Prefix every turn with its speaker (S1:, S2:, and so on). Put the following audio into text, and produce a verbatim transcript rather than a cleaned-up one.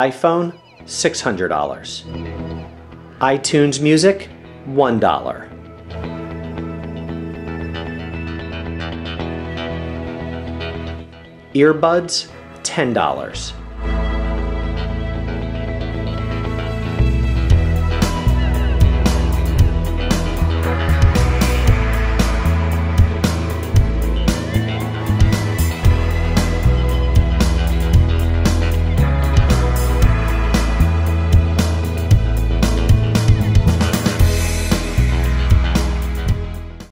S1: iPhone, six hundred dollars. iTunes Music, one dollar. Earbuds, ten dollars.